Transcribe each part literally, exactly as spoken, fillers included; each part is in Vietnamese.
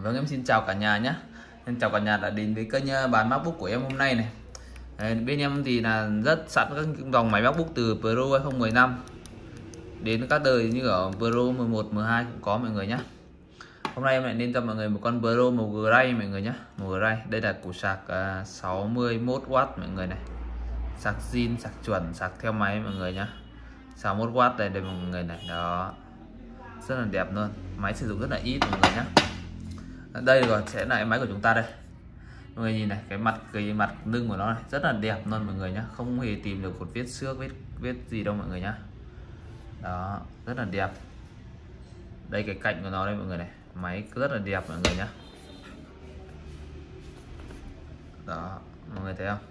Vâng, em xin chào cả nhà nhé. Em chào cả nhà đã đến với kênh bán MacBook của em hôm nay này. Đấy, bên em thì là rất sẵn các dòng máy MacBook từ Pro hai không một năm đến các đời như ở Pro mười một, mười hai cũng có mọi người nhé. Hôm nay em lại lên cho mọi người một con Pro màu gray mọi người nhé, màu gray. Đây là củ sạc uh, sáu mươi mốt oát mọi người này. Sạc zin, sạc chuẩn, sạc theo máy mọi người nhé. sáu mươi mốt oát đây, đây mọi người này, đó. Rất là đẹp luôn. Máy sử dụng rất là ít mọi người nhé. Đây rồi sẽ là máy của chúng ta đây. Mọi người nhìn này, cái mặt cái mặt lưng của nó này rất là đẹp luôn mọi người nhé, không hề tìm được một vết xước, vết vết gì đâu mọi người nhá. Đó, rất là đẹp. Đây cái cạnh của nó đây mọi người này, máy rất là đẹp mọi người nhá. Đó, mọi người thấy không?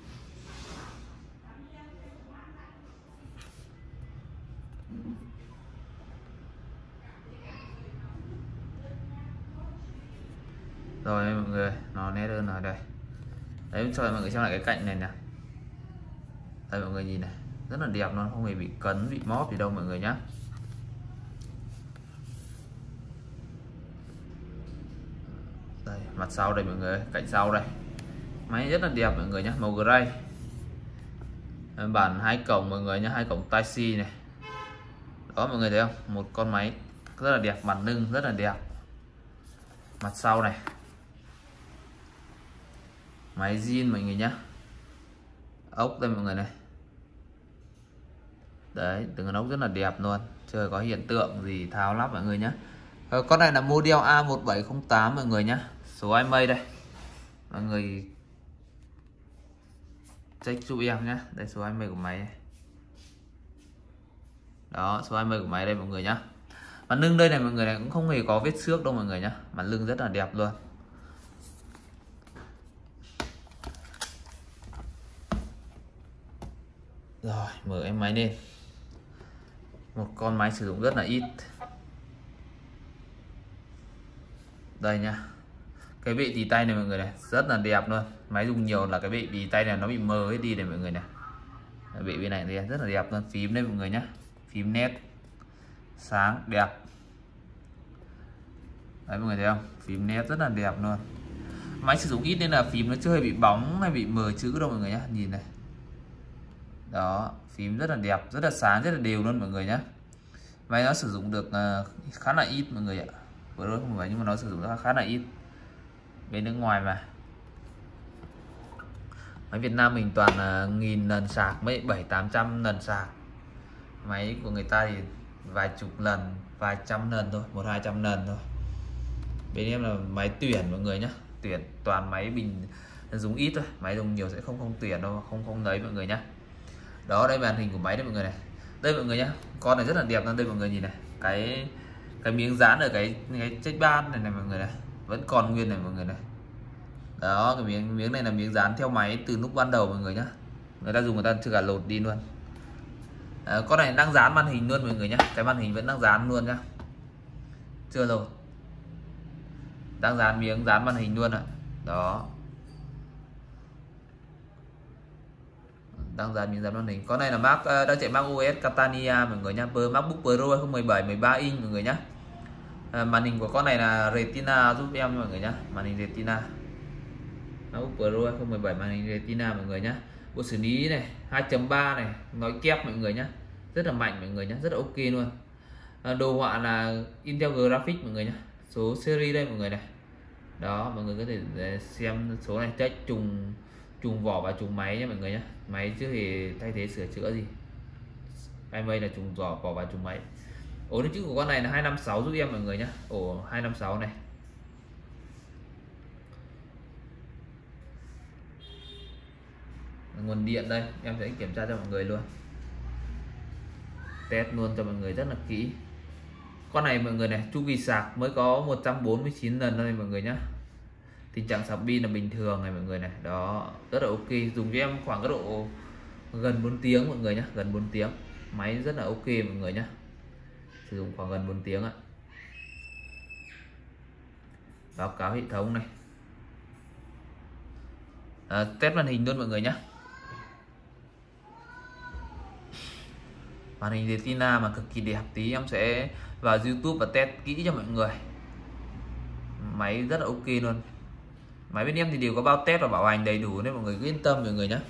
Rồi mọi người, nó nét hơn rồi đây. Đấy, cho mọi người xem lại cái cạnh này nè. Đây mọi người nhìn này, rất là đẹp, nó không hề bị cấn, bị móp gì đâu mọi người nhá. Đây, mặt sau đây mọi người, cạnh sau đây. Máy rất là đẹp mọi người nhé, màu gray. Bản hai cổng mọi người nhé, hai cổng Type-C này. Đó mọi người thấy không? Một con máy rất là đẹp, mặt lưng rất là đẹp. Mặt sau này. Máy zin mọi người nhé. Ốc đây mọi người này. Đấy, từng con ốc rất là đẹp luôn, chưa có hiện tượng gì tháo lắp mọi người nhé. Ờ, con này là model A một bảy không tám mọi người nhé. Số i em e i đây. Mọi người check giúp em nhé. Đây số i em e i của máy này. Đó, số i em e i của máy đây mọi người nhé. Mặt lưng đây này mọi người này cũng không hề có vết xước đâu mọi người nhé. Mặt lưng rất là đẹp luôn. Rồi, mở em máy lên. Một con máy sử dụng rất là ít. Đây nhá. Cái bệ tì tay này mọi người này rất là đẹp luôn. Máy dùng nhiều là cái bệ tì tay này nó bị mờ hết đi này mọi người này. Bệ bên này thì rất là đẹp luôn. Phím đây mọi người nhá. Phím nét sáng đẹp. Đấy mọi người thấy không? Phím nét rất là đẹp luôn. Máy sử dụng ít nên là phím nó chưa hề bị bóng hay bị mờ chữ đâu mọi người nhá. Nhìn này. Đó, phím rất là đẹp, rất là sáng, rất là đều luôn mọi người nhé. Máy nó sử dụng được uh, khá là ít mọi người ạ. Vừa rồi không phải nhưng mà nó sử dụng khá là ít. Bên nước ngoài mà. Máy Việt Nam mình toàn uh, nghìn lần sạc mấy bảy tám trăm lần sạc. Máy của người ta thì vài chục lần, vài trăm lần thôi, một hai trăm lần thôi. Bên em là máy tuyển mọi người nhé. Tuyển toàn máy bình dùng ít thôi, máy dùng nhiều sẽ không không tuyển đâu, không không lấy mọi người nhé. Đó, đây màn hình của máy đây mọi người này. Đây mọi người nhá, con này rất là đẹp luôn đây mọi người nhìn này. Cái cái miếng dán ở cái cái check ban này này mọi người này, vẫn còn nguyên này mọi người này. Đó, cái miếng miếng này là miếng dán theo máy từ lúc ban đầu mọi người nhá. Người ta dùng người ta chưa cả lột đi luôn. À, con này đang dán màn hình luôn mọi người nhá. Cái màn hình vẫn đang dán luôn nhá. Chưa lột. Đang dán miếng dán màn hình luôn ạ. Đó. Đang dán miếng dán màn hình. Con này là Mac uh, đang chạy Mac ô ét Catania mọi người nhá. MacBook Pro hai không một bảy mười ba inch mọi người nhá. À, màn hình của con này là Retina giúp em mọi người nhá. Màn hình Retina. MacBook Pro hai không một bảy màn hình Retina mọi người nhá. Bộ xử lý này hai chấm ba này, nói kép mọi người nhá. Rất là mạnh mọi người nhá, rất là ok luôn. À, đồ họa là Intel Graphics mọi người nhá. Số series đây mọi người này. Đó, mọi người có thể xem số này, check trùng trùng vỏ và trùng máy nhé mọi người nhé. Máy chưa hề thay thế sửa chữa gì. i em e i là trùng vỏ vỏ và trùng máy. Ổ đựng chữ của con này là hai năm sáu giúp em mọi người nhé. Ổ hai năm sáu này. Nguồn điện đây em sẽ kiểm tra cho mọi người luôn, test luôn cho mọi người rất là kỹ. Con này mọi người này, chu kỳ sạc mới có một trăm bốn mươi chín lần thôi mọi người nhé. Tình trạng sạc pin là bình thường này mọi người này. Đó, rất là ok. Dùng cho em khoảng cái độ gần bốn tiếng mọi người nhé. Gần bốn tiếng. Máy rất là ok mọi người nhé. Sử dụng khoảng gần bốn tiếng ạ. Báo cáo hệ thống này. À, test màn hình luôn mọi người nhé. Màn hình Retina mà cực kỳ đẹp. Tí em sẽ vào YouTube và test kỹ cho mọi người. máy rất là ok luôn. Máy bên em thì đều có bao test và bảo hành đầy đủ nên mọi người cứ yên tâm mọi người nhé.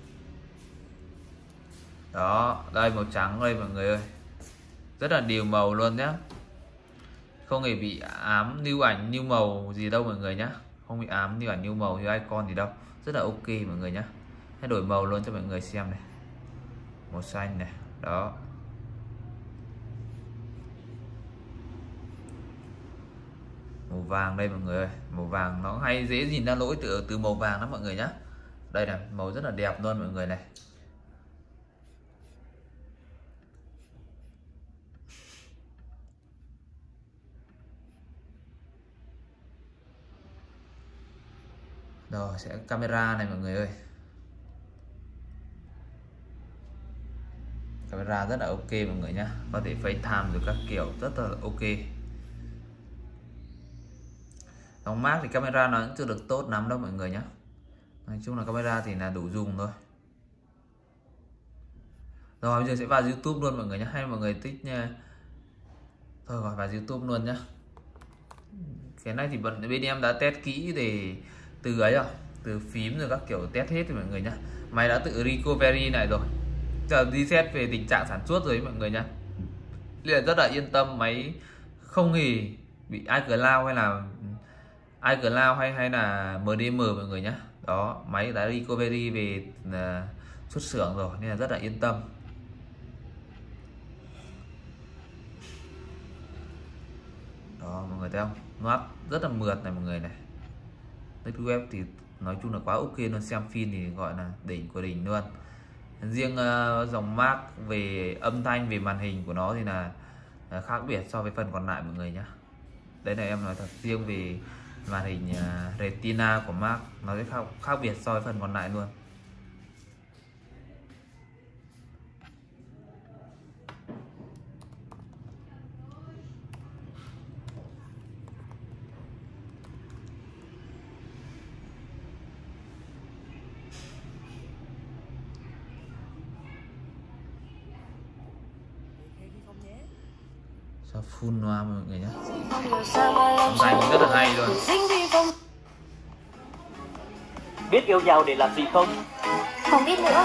Đó, đây màu trắng đây mọi người ơi, rất là đều màu luôn nhá, không hề bị ám lưu ảnh lưu màu gì đâu mọi người nhá, không bị ám lưu ảnh lưu màu như icon gì đâu, rất là ok mọi người nhá. Thay đổi màu luôn cho mọi người xem này, màu xanh này, đó. Màu vàng đây mọi người ơi, màu vàng nó hay dễ nhìn ra lỗi từ từ màu vàng lắm mọi người nhá. Đây này, màu rất là đẹp luôn mọi người này. Rồi sẽ camera này mọi người ơi, camera rất là ok mọi người nhá, có thể FaceTime rồi các kiểu rất là ok. Dòng Mark thì camera nó cũng chưa được tốt lắm đâu mọi người nhá, nói chung là camera thì là đủ dùng thôi. Rồi bây giờ sẽ vào YouTube luôn mọi người nhé, hay mọi người thích nha. Thôi vào, vào YouTube luôn nhá. Cái này thì bên bên em đã test kỹ để từ ấy rồi, từ phím rồi các kiểu test hết rồi mọi người nhá. Máy đã tự recovery này rồi, giờ đi xét về tình trạng sản xuất rồi mọi người nhá. Nên là rất là yên tâm, máy không hề bị iCloud hay là iCloud hay hay là em đê em mọi người nhá. Đó, máy đã recovery về uh, xuất xưởng rồi nên là rất là yên tâm. Đó mọi người thấy không, nó rất là mượt này mọi người này. Cái web thì nói chung là quá ok luôn, xem phim thì gọi là đỉnh của đỉnh luôn. Riêng uh, dòng Mark về âm thanh, về màn hình của nó thì là uh, khác biệt so với phần còn lại mọi người nhá. Đấy là em nói thật, riêng về màn hình uh, Retina của Mark nó sẽ khác, khác biệt so với phần còn lại luôn. Sao full loa mọi người nhé, âm thanh rất là hay luôn. Biết yêu nhau để làm gì không? Không biết nữa.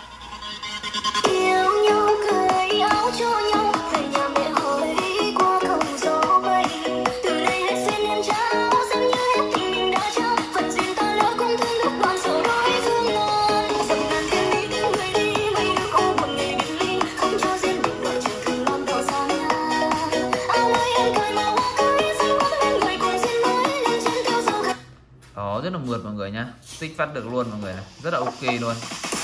Yêu nhau cởi áo cho nhau, về nhà mẹ hỏi đi qua cầu gió bay. Từ đây hãy xin em trao, xem như hết tình mình đã trao. Phần duyên ta lỡ cũng thương lúc đoạn sầu đôi phương nan. Dầm ngàn thiên lý tiếng người đi, mấy đứa con buồn ngày biệt ly. Không cho riêng mình đoạn trường thường lon đỏ xa nhà. Áo ơi em cởi màu hoa cưới, xin quất lên người cùng xin nói lên trên theo dòng khăn. Đó, rất là mượt mọi người nhá, tích phát được luôn mọi người này, rất là ok luôn.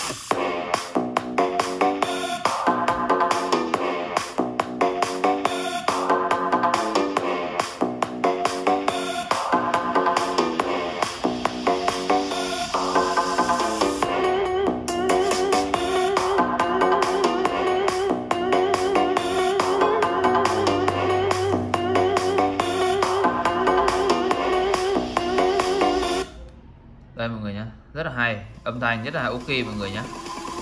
Đây mọi người nhá, rất là hay, âm thanh rất là ok mọi người nhá.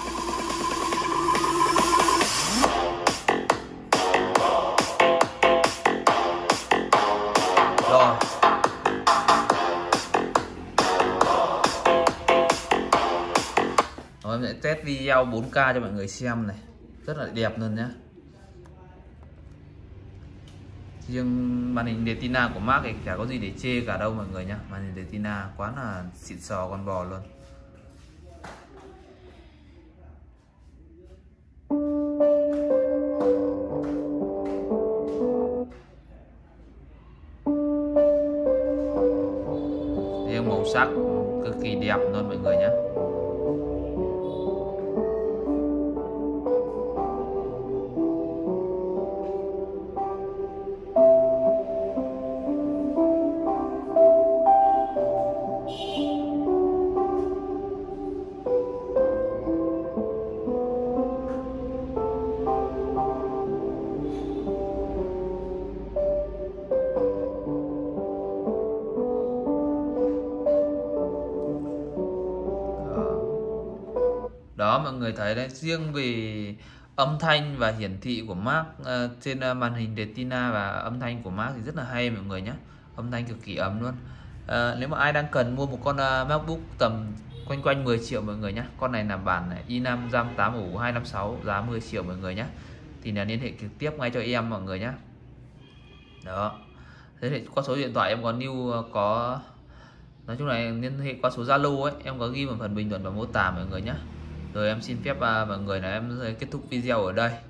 Rồi. Rồi em sẽ test video bốn K cho mọi người xem này, rất là đẹp luôn nhá. Riêng màn hình Retina của Mark thì chả có gì để chê cả đâu mọi người nhá, màn hình Retina quá là xịn sò con bò luôn. Riêng màu sắc cực kỳ đẹp luôn mọi người nhá. Đó mọi người thấy đấy, riêng về âm thanh và hiển thị của Mark uh, trên uh, màn hình Retina và âm thanh của Mark thì rất là hay mọi người nhé. âm thanh cực kỳ ấm luôn. À, nếu mà ai đang cần mua một con uh, MacBook tầm quanh quanh mười triệu mọi người nhé, con này là bản i năm RAM tám ổ hai năm sáu, giá mười triệu mọi người nhé, thì là liên hệ trực tiếp ngay cho em mọi người nhé. Đó, thế thì qua số điện thoại em có new có nói chung là liên hệ qua số Zalo ấy, em có ghi một phần bình luận và mô tả mọi người nhé. Rồi em xin phép uh, mọi người là em kết thúc video ở đây.